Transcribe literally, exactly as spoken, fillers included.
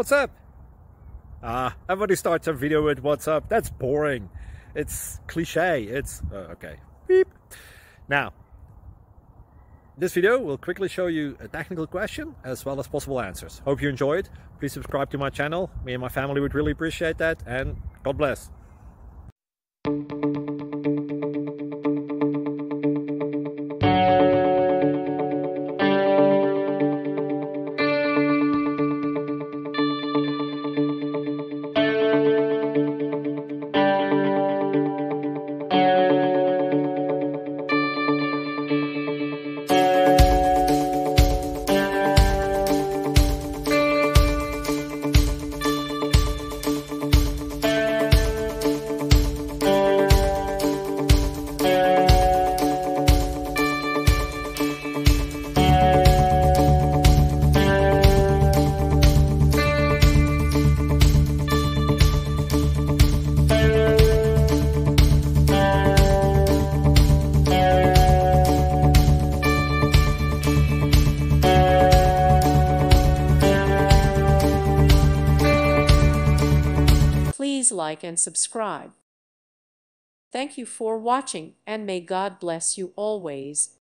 What's up? Ah, everybody starts a video with what's up. That's boring. It's cliche. It's uh, okay. Beep. Now, this video will quickly show you a technical question as well as possible answers. Hope you enjoy it. Please subscribe to my channel. Me and my family would really appreciate that, and God bless. Please like and subscribe. Thank you for watching, and may God bless you always.